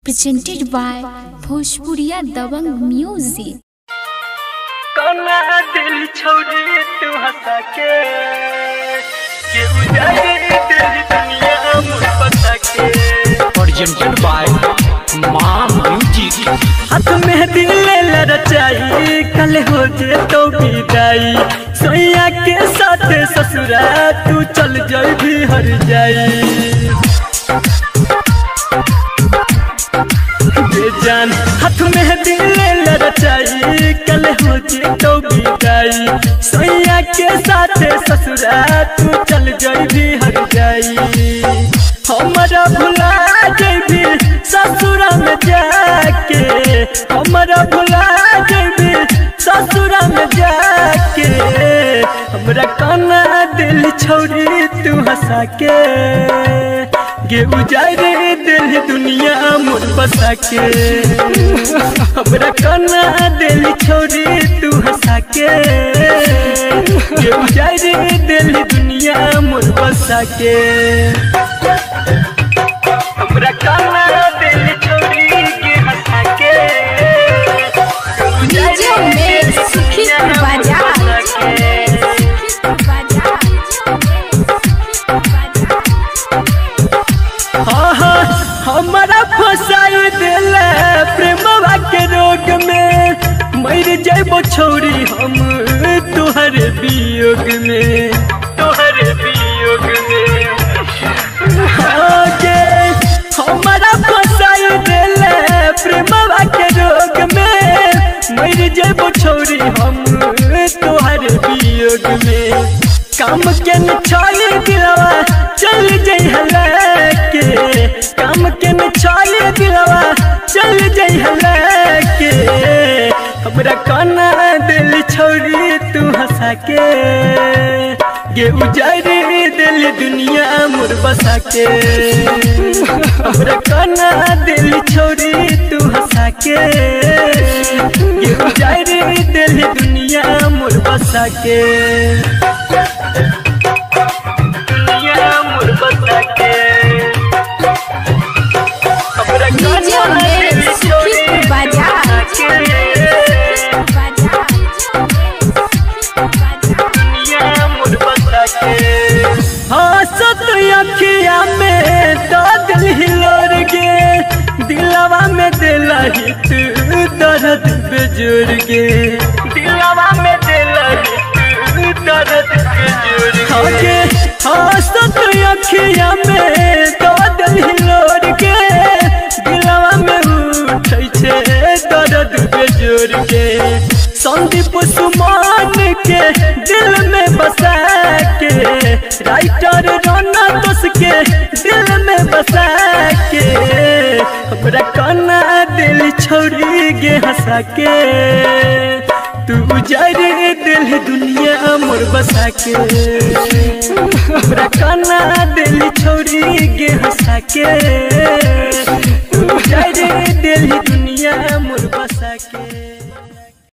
presented by Bhojpuriya Dabang Music। कौना दिल छोड़ी तू हंसा के उजाड़े दिल दुनिया मुझ बता के। presented by Maa music. हाथ में दिल रचाई कल हो जे तो विदाई, सोया के साथ ससुरा तू चल जाई भी हर जाई। जान हाथ में दिल रचाई कल हो जे तो विदाई, सोया के साथ ससुरा तू चल जाई भी हर जाई। हमारा भुला जाबी ससुरा में जाके, हमारा भुला जाबी ससुरा में जाके। हमरा काना दिल छोड़ी तू हंसा के गे उजाड़े दिल दुनिया मुझ बसा के। हमरा काना दिल छोड़ी तू हंसा के गे उजाड़े दिल दुनिया मुझ बसा के। हमरा काना दिल छोड़ी के हंसा के डीजे में सुखी बाजा हमारा फसाई दिल प्रेमवा के रोग में, मर जाबो छोड़ी हम तुहर वियोग में, तुहर वियोग में। हमारा फसाई दिल प्रेमवा के रोग में, मर जाबो छोड़ी हम तुहर वियोग में। काम के न छोड़ी दिलवा चल जाई हलाके, काम के न छोड़ी दिलवा चल जाई हलाके। हमरा काना दिल छोड़ी तू हंसा के गे उजाड़े दिल दुनिया मुझ बसा के। हमरा काना दिल छोड़ी तू हंसा के गे उजाड़े दिल दुनिया मुझ बसा के। दुनिया मुझ बसा के। हमरा डीजे में सुखी बाजा दुनिया मुझ बसा के। हाँ सत अखिया में दिल हिलोर गे, दिलवा में दिला हित दर्द बेजोर गे, दिलवा में दिला हित दर्द बेजोर गे। हाँ सत अखिया में दिल हिलोर गे, दिलवा में उठै छे दर्द बेजोर गे। संदीप सुमान के दिल में बसा के, राइटर रोना दोस के दिल में बसा के। हमरा काना दिल छोड़ी गे हंसा के तू उजाड़े दिल दुनिया मोर बसा के। हमरा काना दिल छोड़ी गे हंसा के तू उजाड़े दिल दुनिया मोर बसा के।